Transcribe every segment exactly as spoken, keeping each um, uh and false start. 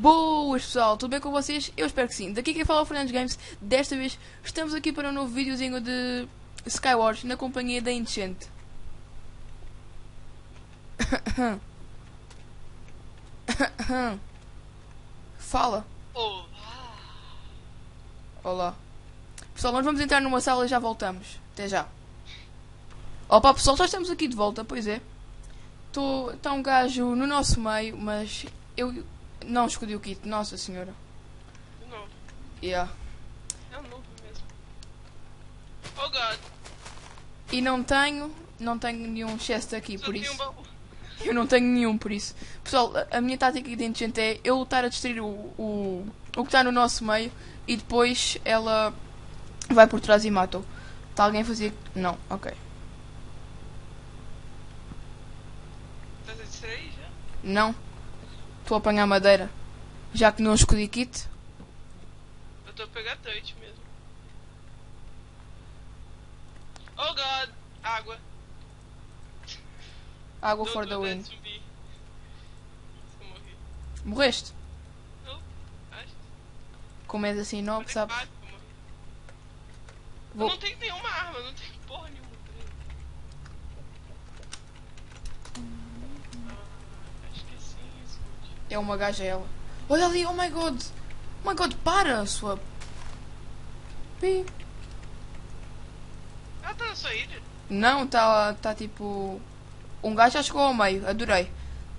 Boas pessoal, tudo bem com vocês? Eu espero que sim. Daqui quem fala é o Fernandes Games. Desta vez estamos aqui para um novo videozinho de Skywars na companhia da Enchant. Fala. Olá. Olá. Pessoal, nós vamos entrar numa sala e já voltamos. Até já. Opa pessoal, já estamos aqui de volta, pois é. Está um gajo no nosso meio, mas eu não escolhi o kit, nossa senhora. De novo. Yeah. É um novo mesmo. Oh god. E não tenho, não tenho nenhum chest aqui, Só por tem isso. um baú. Eu não tenho nenhum, por isso. Pessoal, a, a minha tática de enchant é eu lutar a destruir o, o, o que está no nosso meio e depois ela vai por trás e mata-o. Está alguém a fazer... Não, ok. Estás a distrair já? Não. Estou a apanhar madeira. Já que não escolhi kit. Eu estou a pegar dirt mesmo. Oh god. Água. Água Don't for do the that win. to me. Eu morri. Morreste? Não. Acho. Como és assim novo, Mas é sabes? fácil, eu morri. Eu Vou... não tenho nenhuma arma, eu não tenho porra nenhuma. Ah, acho que sim, escute. É uma gaja ela. Olha ali, oh my god. Oh my god, para, sua... Pi. Ah, tá na sua ilha? Não, está tá, tipo... Um gajo já chegou ao meio, adorei.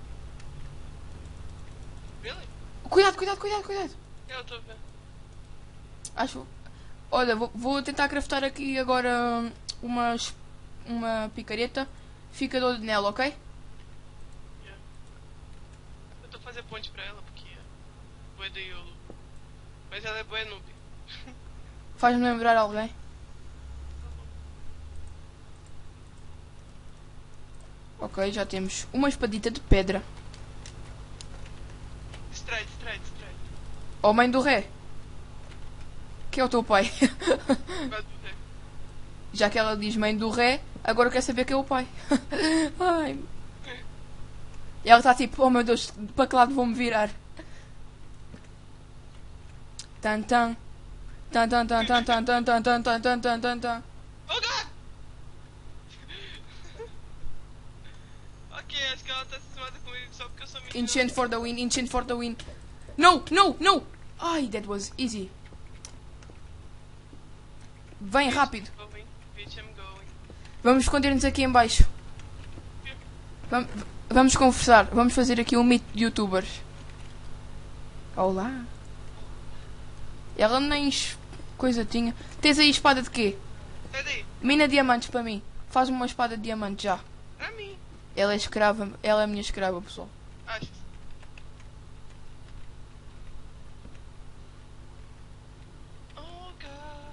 Really? Cuidado, cuidado, cuidado, cuidado. Eu estou vendo. Acho... Olha, vou, vou tentar craftar aqui agora hum, umas, uma picareta. Fica de olho nela, ok? Yeah. Eu estou a fazer ponte pra ela porque é boa de Yolo. Mas ela é boa noob. Faz-me lembrar alguém. Ok, já temos uma espadita de pedra. Distrai, distrai, distrai. Oh, mãe do ré. Que é o teu pai. Vai do ré. Já que ela diz mãe do ré, agora quer saber quem é o pai. Ai. E ela está tipo, oh meu Deus, para que lado vou-me virar? Tan tan. Tan tan tan tan tan tan tan tan tan tan tan tan tan. Oh god! Ok, acho que ela tá cismada comigo só porque eu sou menino. Enchant for the win, enchant for the win. No, no, no! Ai, that was easy. Vem rápido. Going, bitch, I'm going. Vamos esconder-nos aqui em baixo. Vam- Vamos conversar. Vamos fazer aqui um meet de youtubers. Olá. Ela nem es- coisa tinha. Tens aí espada de quê? Sai daí, Mina diamantes para mim. Faz-me uma espada de diamante já. pra mim. Ela é escrava. Ela é a minha escrava, pessoal. Acho. Oh god.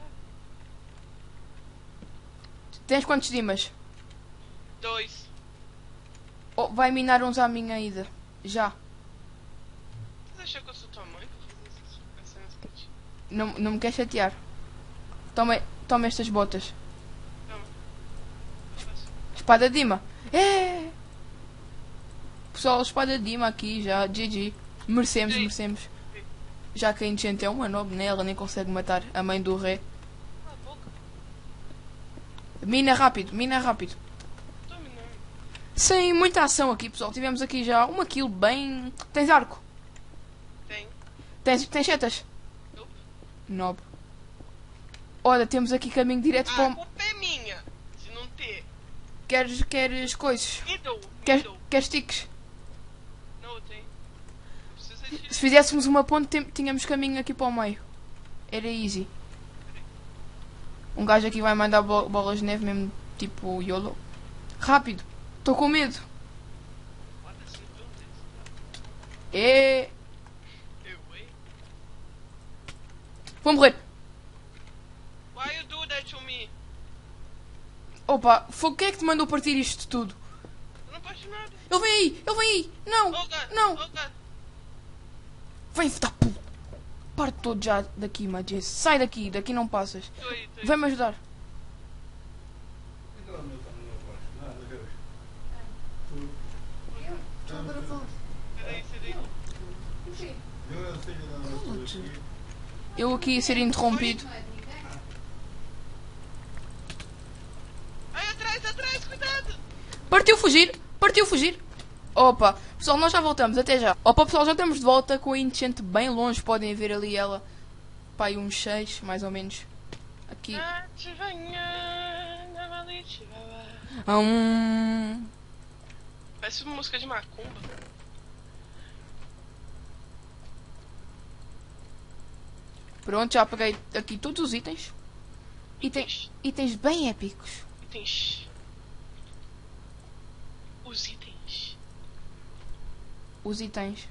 Tens quantos dimas? Dois. Oh, vai minar uns à minha ida. Já. Você achou que eu sou tua mãe pra fazer essas essas cenas pra ti? Não, não me quer chatear. Toma, toma estas botas. Calma. Espada Dima. É! Pessoal, espada Dima aqui já. G G. Merecemos, Sim. merecemos. Já que a Enchant é uma nobre, né? Ela nem consegue matar a mãe do rei. Cala a boca. Mina rápido, mina rápido. Tô minando. Sem muita ação aqui, pessoal. Tivemos aqui já uma kill bem... Tens arco? Tem. Tens, tens setas? Nope. Nobre. Olha, temos aqui caminho direto para Ah, a o... culpa é minha de não ter. Queres, queres coisas? Middle. Queres, Middle. queres sticks? Não, eu tenho. Não precisa de... Se fizéssemos uma ponte, tem- tínhamos caminho aqui para o meio. Era easy. Um gajo aqui vai mandar bo- bolas de neve mesmo, tipo YOLO. Rápido. Estou com medo. Foda-se, não viu desse. É... Eu, hein? Vou morrer. Why you do that to me? Opa, foi quem é que te mandou partir isto tudo? Eu não posso nada. Ele vem aí, ele vem aí. Não, Oh god. não. Oh god. Vem, da puta. Parte todo já daqui, Majesse. Sai daqui, daqui não passas. Tô aí, tô aí. Vem-me ajudar. Peraí, peraí. What? Eu aqui a ser interrompido. Ai, atrás, atrás, cuidado! Partiu fugir, partiu fugir. Opa, pessoal, nós já voltamos, até já. Opa, pessoal, já estamos de volta com a enchente bem longe. Podem ver ali ela, pá, aí uns seis, mais ou menos. Aqui. Hum... Parece uma música de macumba. Pronto, já peguei aqui todos os itens. Itens, itens bem épicos. Itens. Os itens. Os itens.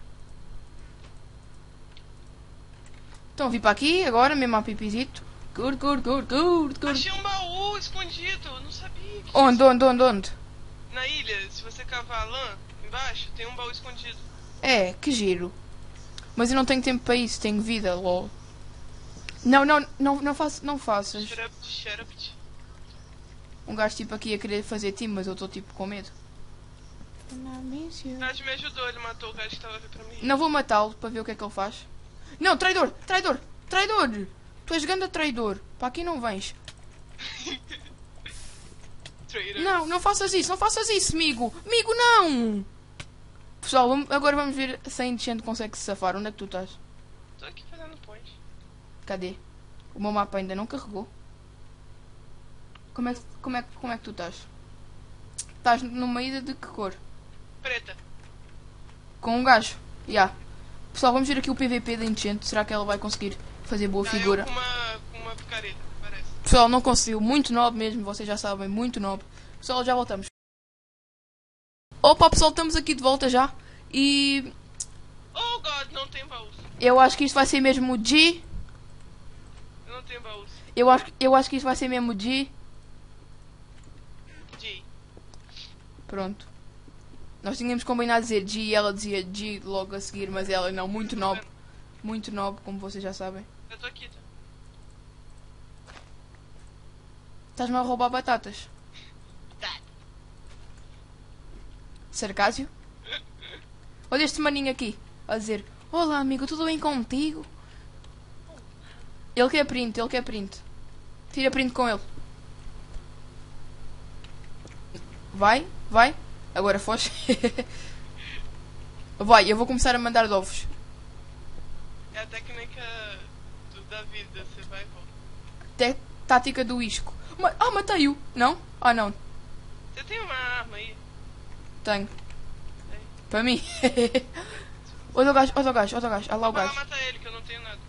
Então vim para aqui agora, mesmo a pipizito. Good, good, good, good, good. Achei um baú escondido, eu não sabia. Que Onde, onde, onde, onde? Na ilha, se você cavar lã, embaixo, tem um baú escondido. É, que giro. Mas eu não tenho tempo para isso, tenho vida, lol. Não, não, não, não, faço, não faças. Shut up, shut up. Um gajo tipo aqui a querer fazer time, mas eu estou tipo com medo. O gajo me ajudou, ele matou o gajo que estava a vir para mim. Não vou matá-lo para ver o que é que ele faz. Não, traidor, traidor, traidor. Tu és grande traidor. Para aqui não vens. Não, não faças isso, não faças isso, amigo. Amigo, não. Pessoal, vamos, agora vamos ver se a enchente consegue se safar. Onde é que tu estás? Estou aqui fazendo point. Cadê? O meu mapa ainda não carregou. Como é que, como é, que- como é que tu estás? Estás numa ilha de que cor? Preta. Com um gajo. Já. Yeah. Pessoal, vamos ver aqui o P V P da enchente. Será que ela vai conseguir fazer boa Ah, figura? eu com uma, com uma picareta, parece. Pessoal, não conseguiu. Muito nobre mesmo. Vocês já sabem. Muito nobre. Pessoal, já voltamos. Opa, pessoal, estamos aqui de volta já. E Oh god, não tem baús. eu acho que isto vai ser mesmo o G. Eu não tenho baús. Eu acho, eu acho que isto vai ser mesmo o G. G. Pronto. Nós tínhamos combinado dizer G e ela dizia G logo a seguir, mas ela não. Muito nobre. Muito nobre, como vocês já sabem. Eu tô aqui, tá? Estás-me a roubar batatas. Tá. Sarcásio? Olha este maninho aqui. A dizer: olá amigo, tudo bem contigo? Ele quer print, ele quer print. Tira print com ele. Vai, vai. Agora foge. Vai, eu vou começar a mandar de ovos. É a técnica do, da vida, você vai e volta. Té- tática do isco. Ma- ah, matei-o. Não? Ah, não. Você tem uma arma aí? Tenho. Tem. Para mim. Olha o gajo, olha o gajo, olha o gajo. Olha lá o Vai lá gajo. matar ele, que eu não tenho nada.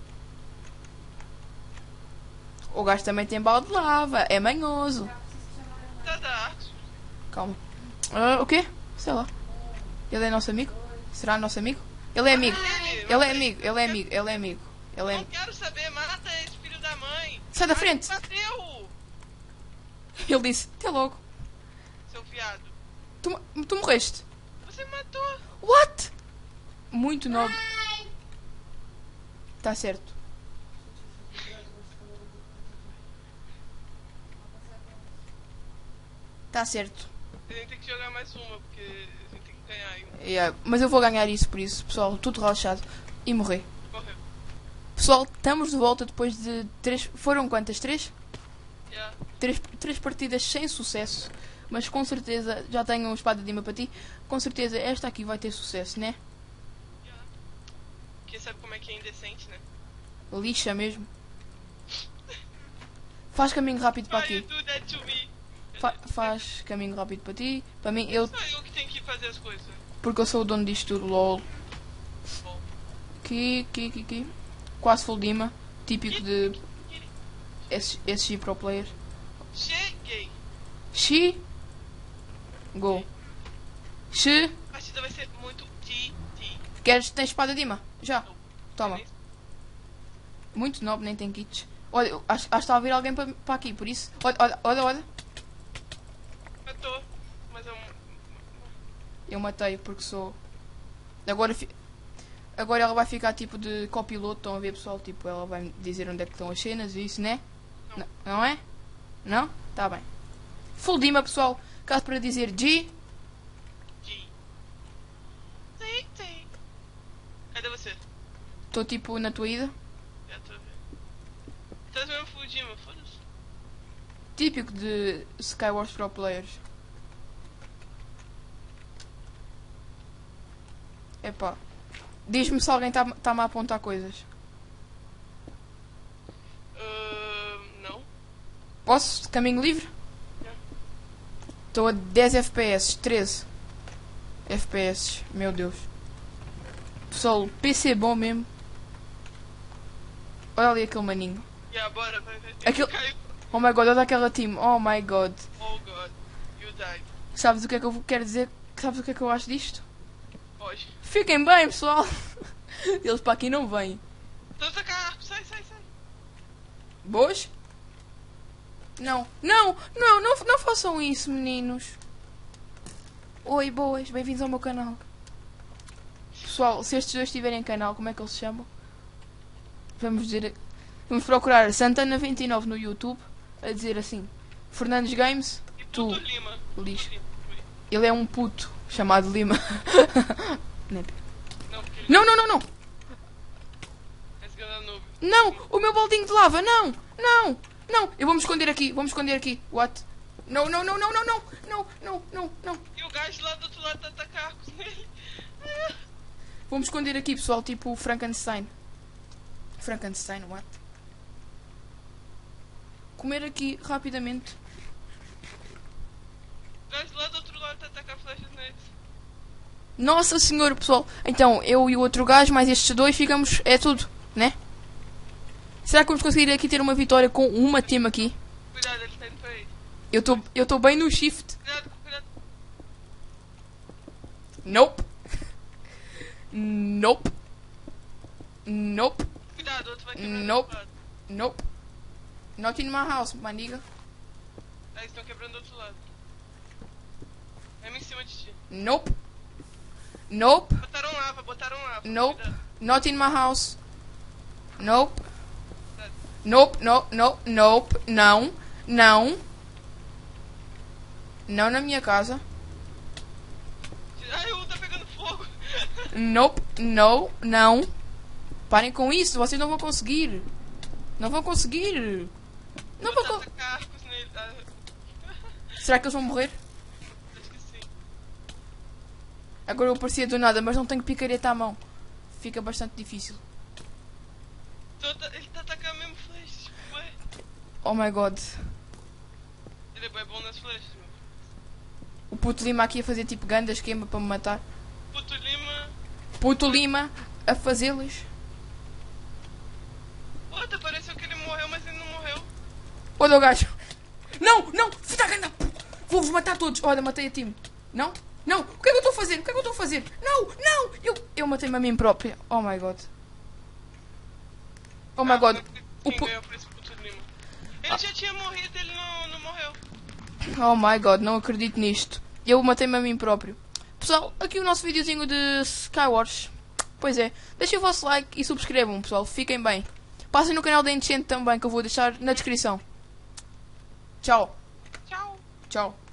O gajo também tem bala de lava. É manhoso. Tá da arte. Calma. Ah, o quê? Sei lá. Ele é nosso amigo? Será nosso amigo? Ele é amigo. Ele é amigo, ele é amigo, ele é amigo. Ele é... Não quero saber, mata esse filho da mãe. Sai da Ai, frente. Bateu, Ele disse, até logo. seu viado. Tu, tu morreste. Você matou. What? Muito nobre. Tá certo. Tá certo. A gente tem que jogar mais uma, porque a gente tem que ganhar ainda. Yeah, mas eu vou ganhar isso por isso, pessoal. Tudo relaxado. E morrer. Correu. Pessoal, estamos de volta depois de três... Foram quantas? Três? Yeah. Três, três partidas sem sucesso. Mas com certeza, já tenho uma espada de ima para ti. Com certeza esta aqui vai ter sucesso, né? Yeah. Porque sabe como é que é indecente, né? Lixa mesmo. Faz caminho rápido para Why you aqui. do that to me? Fa- faz caminho rápido para ti. Para mim, eu... Só eu que tenho que fazer as coisas. Porque eu sou o dono disto tudo, lol. Bom. Aqui, aqui, aqui, aqui. Quase full dima. Típico de S G Pro Player. Cheguei. Xi. Go. Xi. A partida vai ser muito ti, ti. Queres? Tens espada de imã? Já. Não. Toma. Muito nobre, nem tem kits. Olha, eu acho, acho que está a vir alguém para para aqui, por isso. Olha, olha, olha, olha. Matou. Mas eu... Eu matei porque sou. Agora, fi- agora ela vai ficar tipo de copiloto. Estão a ver, pessoal? Tipo, ela vai me dizer onde é que estão as cenas e isso, né? Não. N- não é? Não? Tá bem. Full Dima, pessoal. Caso para dizer G. Ti. Sim, sim. Cadê você? Estou tipo na tua ida. Já estou a ver. Estás mesmo fugindo, foda-se. Típico de Skywars Pro Players. Epá. Diz-me se alguém está-me tá a apontar coisas. Uh, não. Posso? Caminho livre? Estou a dez F P S, treze F P S, meu Deus. Pessoal, P C bom mesmo. Olha ali aquele maninho. Yeah, bora, vai, vai. Aquele... Caiu. Oh my god, olha aquela team. Oh my god. Oh god, you died. Sabes o que é que eu quero dizer? Sabes o que é que eu acho disto? Hoje. Fiquem bem, pessoal. Eles para aqui não vêm. Estão a atacar, sai, sai, sai. Boas? Não, não, não, não, não façam isso, meninos. Oi, boas, bem-vindos ao meu canal. Pessoal, se estes dois tiverem canal, como é que eles se chamam? Vamos dizer, vamos procurar Santana vinte e nove no YouTube, a dizer assim, Fernandes Games, E tu, puto Lima. lixo. Lima. Ele é um puto chamado Lima. Não, porque ele Não, não, não, não. é segunda noob. Não, o meu baldinho de lava, não, não, não. Eu vou me esconder aqui, vou me esconder aqui. What? Não, não, não, não, não, não, não, não, não, não. E o gajo lá do outro lado está a atacar com nele. Vou me esconder aqui, pessoal, tipo Frankenstein. Frankenstein, what? Comer aqui rapidamente. O gajo lá do outro lado está a atacar flechas nele. Nossa senhora, pessoal. Então, eu e o outro gajo, mais estes dois, ficamos... É tudo, né? Será que vamos conseguir aqui ter uma vitória com uma team aqui? Cuidado, ele está indo para aí. Eu estou eu tô bem no shift. Cuidado, cuidado. Nope. Nope. Nope. Cuidado, o outro vai quebrar Nope. do outro lado. Nope. Not in my house, my nigga. Ah, eles estão quebrando do outro lado. É em cima de ti. Nope. Nope. Botaram lava, botaram lava. Nope. Cuidado. Not in my house. Nope. Nope, nope, nope, nope. Não. Não. Não na minha casa. Ai, o tá pegando fogo. Nope. No. Não. Parem com isso. Vocês não vão conseguir. Não vão conseguir. Não vão Vou con- atacar arcos nele. Ah, Será que eles vão morrer? acho que sim. Agora eu aparecia do nada, mas não tenho picareta à mão. Fica bastante difícil. Tô ata- Ele tá atacando mesmo flechas. Tipo, ué. Oh my god. Ele é bué bom nas flechas, meu. O puto Lima aqui a fazer tipo ganda esquema para me matar. Puto Lima. Puto Lima a fazê-los. Puta, pareceu que ele morreu, mas ele não morreu. Olha o gajo. Não, não. Filha da ganda. Vou-vos matar todos. Olha, matei a time. Não? Não. O que é que eu estou a fazer? O que é que eu estou a fazer? Não, não. Eu, eu matei-me a mim própria. Oh my god. Oh my god. O Quem pu- ganhou foi esse Puto Lima. Ele já tinha morrido, ele não, não morreu. Oh my god, não acredito nisto. Eu matei-me a mim próprio. Pessoal, aqui o nosso videozinho de Skywars. Pois é, deixem o vosso like e subscrevam, pessoal. Fiquem bem. Passem no canal da Enchant também, que eu vou deixar na descrição. Tchau. Tchau. Tchau.